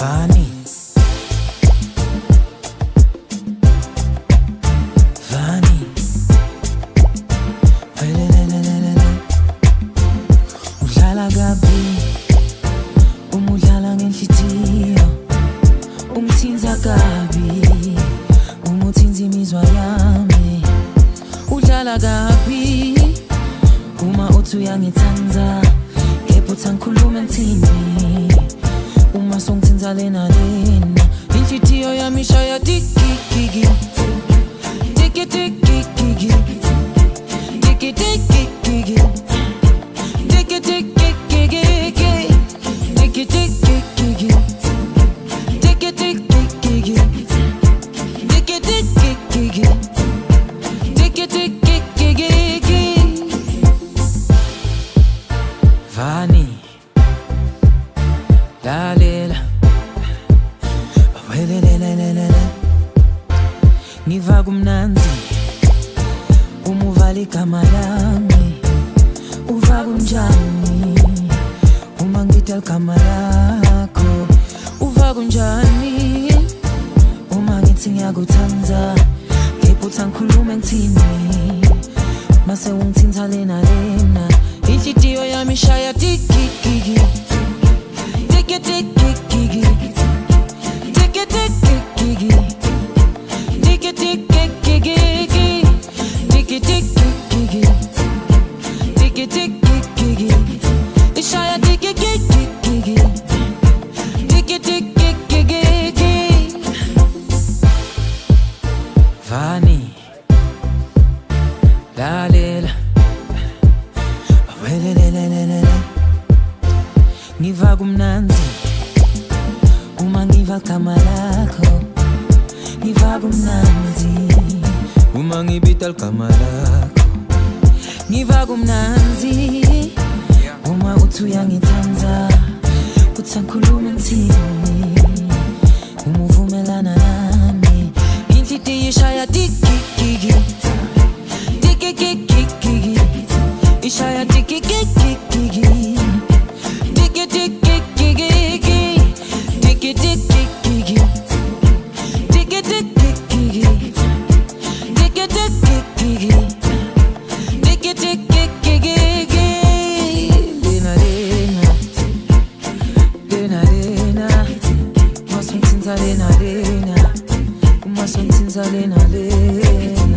Vani udlala kabi umudlala ngenhlitiyo umthinza kabi umuthinza imizwa yami udlala kabi uma uthi uyangithanza kepha uthangikhuluma ngithini uma songithinza lena inhlitiyo yami ishaya tikikiki tikikiki tikikiki Vani lalela welelelelele ngiva kumnanzi uma uvala igama lami uva kunjani uma ngithi igama lakho uva kunjani uma ngithi ngiyakuthanza kepha uthangikhuluma ngithini mase ungithinta lena inhlitiyo yami ishaya tikikiki tikikiki tikikiki tikikiki tikikiki tikikiki ishaya tikikiki tikikiki Vani lalela welelelelele ngiva kumnanzi uma ngiva igama lakho ngiva kumnanzi uma ngibita igama lakho ngiva kumnanzi uma uthi uyangithanza uthangikhuluma ngithini uma uvumelana nami inhlitiyo ishaya tikikiki tikikiki ishaya tikikiki tikikiki tikikiki Lena